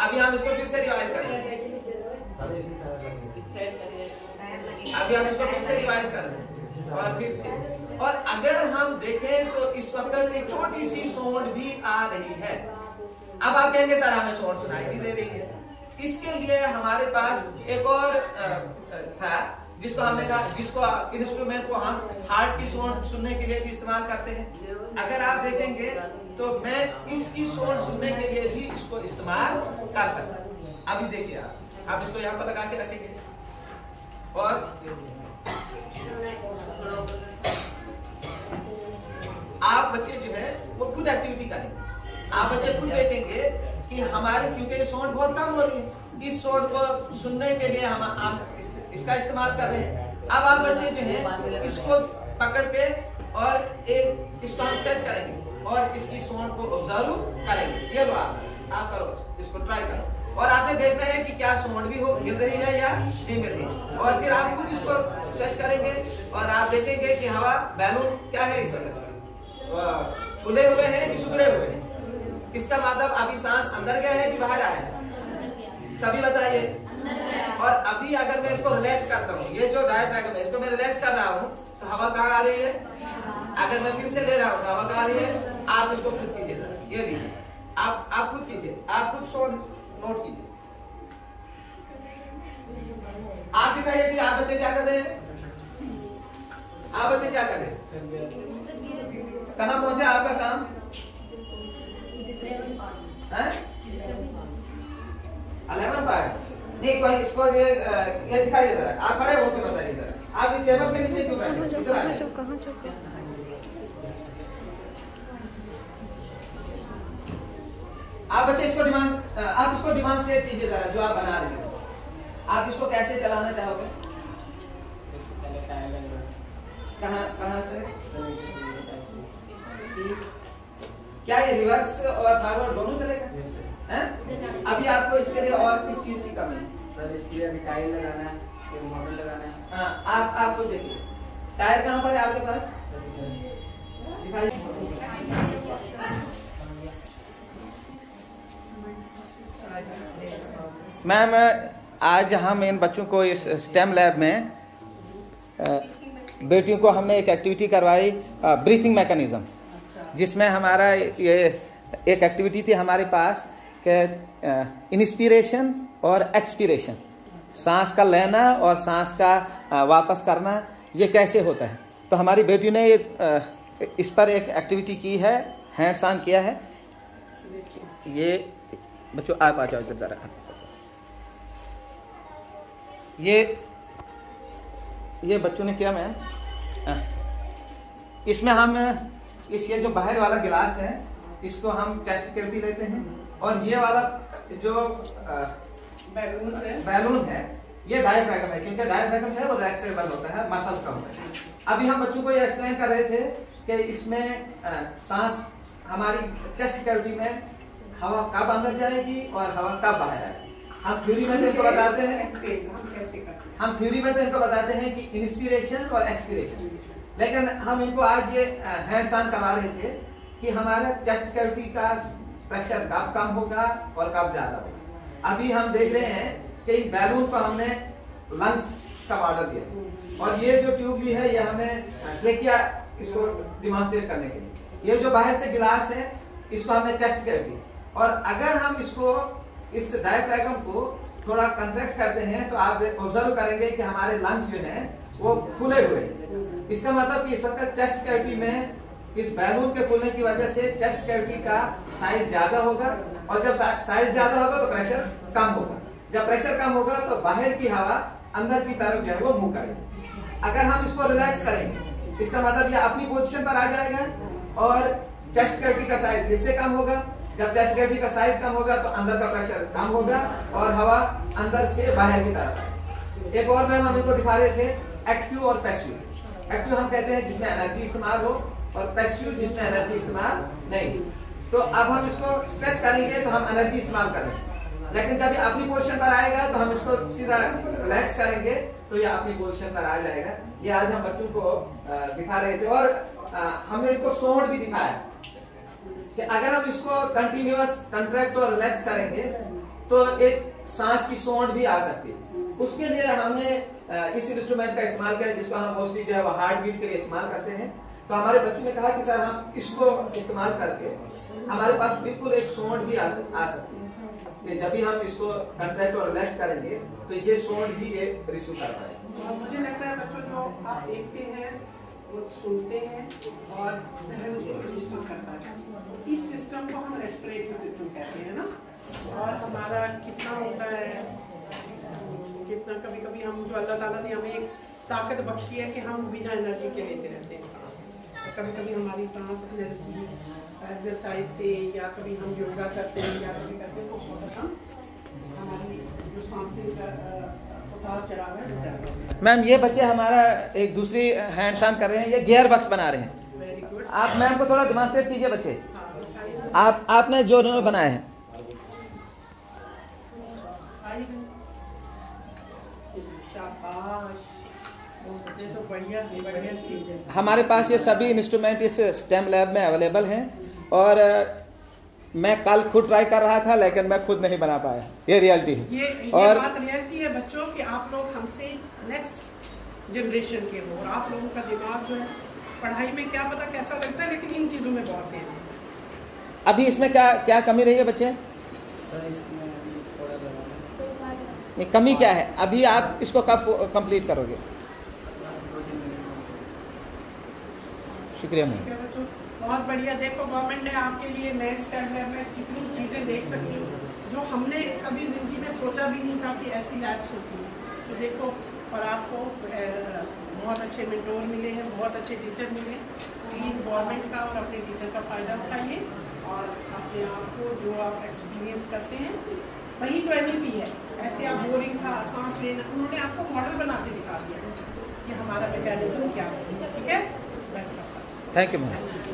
अभी हम इसको फिर से रिवाइज करेंगे। अभी हम इसको फिर से रिवाइज कर रहे हैं और फिर से। और अगर हम देखें तो इस वक्त एक छोटी सी सोंड भी आ रही है। अब आप कहेंगे सर हमें सोंड सुनाई नहीं दे रही है। इसके लिए हमारे पास एक और था जिसको हमने कहा, जिसको इंस्ट्रूमेंट को हम हार्ट की सोंड सुनने के लिए भी इस्तेमाल करते हैं। अगर आप देखेंगे तो मैं इसकी सोंड सुनने के लिए भी इसको इस्तेमाल कर सकता हूं। अभी देखिए आप इसको यहाँ पर लगा के रखेंगे और आप बच्चे जो है वो खुद एक्टिविटी करेंगे। आप बच्चे खुद देखेंगे कि हमारे, क्योंकि सोंड बहुत कम हो रही है, इस सोंड को सुनने के लिए हम इसका इस्तेमाल कर रहे हैं। अब आप बच्चे जो है इसको पकड़ के और इसको हम स्ट्रेच करेंगे और इसकी सोंड को ऑब्जर्व करेंगे। ये लो आप करो, इसको ट्राई करो और आपने देखना है कि क्या सोंड भी हो मिल रही है या नहीं मिल रही। और फिर आप खुद इसको स्ट्रेच करेंगे और आप देखेंगे कि हवा बैलून क्या है, इस वक्त खुले हुए हैं कि सिकुड़े हुए हैं। इसका मतलब अभी सांस अंदर गया है कि बाहर आया है, सभी बताइए। और अभी अगर मैं इसको रिलैक्स करता हूँ, ये जो डायफ्रागम है इसको मैं रिलैक्स कर रहा हूँ तो हवा कहाँ आ रही है? अगर मैं फिर से ले रहा हूँ तो हवा कहाँ आ रही है? आप इसको खुद कीजिए जरा, ये लीजिए, आप खुद कीजिए, आप खुद सोंड नोट कीजिए। आप दिखाइए जी, आप बच्चे क्या कर रहे हैं? आप बच्चे क्या कर रहे हैं? कहाँ पहुंचा आपका काम? 11 पार्ट नहीं, कोई इसको ये दिखाइए जरा, आप खड़े होकर बताइए जरा, आप इस टेबल के नीचे क्यों बैठे? इधर आइए। आप बच्चे इसको आप इसको डिमॉन्स्ट्रेट कीजिए जरा, जो आप बना रहे हैं। आप इसको कैसे चलाना चाहोगे? कहाँ से? क्या ये रिवर्स और फॉरवर्ड दोनों चलेगा? अभी आपको इसके लिए और किस चीज की कमी है? सर इसके लिए अभी टायर लगाना है, एक मोटर लगाना है। हाँ, आपको देखिए टायर कहाँ पर है आपके पास? दिखाइए। मैम, आज हम इन बच्चों को इस स्टेम लैब में बेटियों को हमने एक एक्टिविटी करवाई, ब्रीथिंग मैकेनिज्म, जिसमें हमारा ये एक एक्टिविटी थी हमारे पास कि इंस्पिरेशन और एक्सपीरेशन, सांस का लेना और सांस का वापस करना, ये कैसे होता है। तो हमारी बेटी ने इस पर एक एक्टिविटी की है, हैंड्स ऑन किया है। ये बच्चों आप आ जाओ इधर जरा। ये बच्चों ने किया मैम, इसमें हम ये जो बाहर वाला गिलास है इसको हम चेस्ट कैविटी लेते हैं और ये वाला जो बैलून है ये डायफ्रागम है, क्योंकि डायफ्रागम जो है वो रिलैक्सेबल होता है, मसल का होता है। अभी हम बच्चों को ये एक्सप्लेन कर रहे थे कि इसमें सांस हमारी चेस्ट कैविटी में हवा कब अंदर जाएगी और हवा कब बाहर आएगी। हम थ्योरी में तो इनको बताते हैं कि इंस्पिरेशन और एक्सपिरेशन, लेकिन हम इनको आज ये हैंड्स ऑन करवा रहे थे कि हमारा चेस्ट कैविटी का प्रेशर कब कम होगा और कब ज्यादा होगा। अभी हम देख रहे हैं कि इन बैलून पर हमने लंग्स का ऑर्डर दिया और ये जो ट्यूब ली है ये हमने ट्रेकिया इसको डिमॉन्स्ट्रेट करने के लिए, ये जो बाहर से गिलास है इसको हमने चेस्ट कैविटी, और अगर हम इसको इस डायफ्रागम को थोड़ा कंट्रैक्ट करते हैं तो आप ऑब्जर्व करेंगे कि हमारे लंग्स जो हैं वो खुले हुए हैं। इसका मतलब कि इस वक्त चेस्ट कैविटी में इस बैलून के खुलने की वजह से चेस्ट कैविटी का साइज ज्यादा होगा, और जब साइज ज्यादा होगा तो प्रेशर कम होगा। जब प्रेशर कम होगा तो बाहर की हवा अंदर की तरफ जो है वो मुंह करेगी। अगर हम इसको रिलैक्स करेंगे इसका मतलब ये अपनी पोजीशन पर आ जाएगा और चेस्ट कैविटी का साइज फिर से कम होगा। जब चेस्ट कैविटी का साइज कम होगा तो अंदर का प्रेशर कम होगा और हवा अंदर से बाहर की तरफ। एक और मैम हम इनको दिखा रहे थे, एक्टिव और पैसिव। एक्टिव हम कहते हैं जिसमें एनर्जी इस्तेमाल हो और पैसिव जिसमें एनर्जी इस्तेमाल नहीं। तो अब हम इसको स्ट्रेच करेंगे तो हम एनर्जी इस्तेमाल करेंगे, लेकिन जब ये अपनी पोजीशन पर आएगा तो हम इसको सीधा रिलैक्स करेंगे तो ये अपनी पोजीशन पर आ जाएगा। ये आज हम बच्चों को दिखा रहे थे और हमने इनको सोंड भी दिखाया कि अगर हम इसको कंटिन्यूअस कंट्रैक्ट और रिलैक्स करेंगे तो एक सांस की सोंड भी आ सकती है। उसके लिए हमने इस इंस्ट्रूमेंट का इस्तेमाल किया, जिसको हम मोस्टली जो है वो हार्ट बीट के लिए इस्तेमाल करते हैं। तो हमारे बच्चों ने कहा कि सर हम इसको इस्तेमाल करके हमारे पास बिल्कुल एक सोंड भी आ सकती है कि जब भी हम इसको कंट्रैक्ट और रिलैक्स करेंगे तो ये सोंड भी ये रिसीव कर पाएगा। मुझे लगता है बच्चों जो आप देखते हैं वो सुनते हैं और सहन उसको रजिस्टर करता है। इस सिस्टम को हम रेस्पिरेटरी सिस्टम कहते हैं ना। और हमारा कितना होता है, कितना कभी कभी हम जो अल्लाह ताला ने हमें एक ताकत बख्शी है कि हम बिना एनर्जी के लेते रहते हैं सांस। कभी कभी हमारी सांस एनर्जी एक्सरसाइज से या कभी हम योगा करते हैं या कभी करते हैं तो उस वक्त हम हमारी जो सांसें उतार चढ़ाव है वो चल रहा है। मैम ये बच्चे हमारा एक दूसरी हैंड्स ऑन कर रहे हैं, ये गियर बक्स बना रहे हैं। Very good. आप मैम को थोड़ा डिमॉन्स्ट्रेट कीजिए बच्चे। हाँ, आपने जो बनाए हैं। शाबाश, ये तो बढ़िया चीज़ है। हमारे पास ये सभी इंस्ट्रूमेंट इस स्टेम लैब में अवेलेबल हैं और मैं कल खुद ट्राई कर रहा था लेकिन मैं खुद नहीं बना पाया। ये रियलिटी है। ये और बात रियलिटी है बच्चों कि आप लोग हमसे नेक्स्ट जनरेशन के हो और आप लोगों का दिमाग जो है पढ़ाई में क्या पता कैसा लगता है लेकिन इन चीज़ों में बहुत तेज है। अभी इसमें क्या क्या कमी रही है बच्चे? सर इसमें अभी थोड़ा लगा ये कमी क्या है? अभी आप इसको कब कंप्लीट करोगे? शुक्रिया मैम। ठीक है बच्चों, बहुत बढ़िया। देखो गवर्नमेंट ने आपके लिए नए स्टेम लैब में कितनी चीज़ें देख सकती हो जो हमने कभी ज़िंदगी में सोचा भी नहीं था कि ऐसी लैब्स होती हैं। तो देखो, और आपको बहुत अच्छे मेंटोर मिले हैं, बहुत अच्छे टीचर मिले। प्लीज़ गवर्नमेंट का और अपने टीचर का फ़ायदा उठाइए और अपने आप को जो आप एक्सपीरियंस करते हैं वही तो NEP है। ऐसे आप बोरिंग था, सांस लेना, उन्होंने आपको मॉडल बना के दिखा दिया कि हमारा मैकेनिज्म क्या है। ठीक है, best of luck. Thank you ma'am.